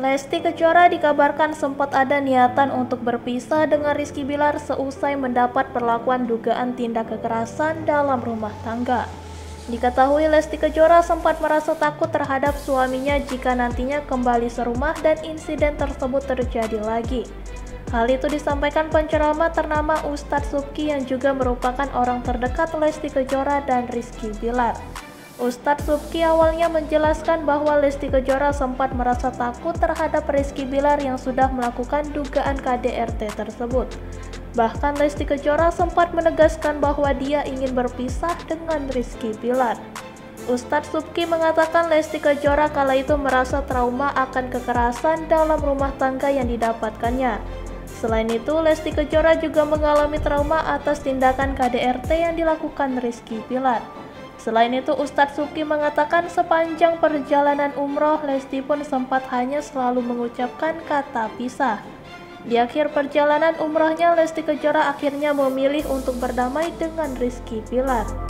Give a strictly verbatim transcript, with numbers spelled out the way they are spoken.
Lesti Kejora dikabarkan sempat ada niatan untuk berpisah dengan Rizky Bilar seusai mendapat perlakuan dugaan tindak kekerasan dalam rumah tangga. Diketahui Lesti Kejora sempat merasa takut terhadap suaminya jika nantinya kembali serumah dan insiden tersebut terjadi lagi. Hal itu disampaikan penceramah ternama Ustadz Subki yang juga merupakan orang terdekat Lesti Kejora dan Rizky Bilar. Ustadz Subki awalnya menjelaskan bahwa Lesti Kejora sempat merasa takut terhadap Rizky Bilar yang sudah melakukan dugaan K D R T tersebut. Bahkan Lesti Kejora sempat menegaskan bahwa dia ingin berpisah dengan Rizky Bilar. Ustadz Subki mengatakan Lesti Kejora kala itu merasa trauma akan kekerasan dalam rumah tangga yang didapatkannya. Selain itu, Lesti Kejora juga mengalami trauma atas tindakan K D R T yang dilakukan Rizky Bilar. Selain itu, Ustadz Subki mengatakan sepanjang perjalanan umroh, Lesti pun sempat hanya selalu mengucapkan kata pisah. Di akhir perjalanan umrohnya, Lesti Kejora akhirnya memilih untuk berdamai dengan Rizky Bilar.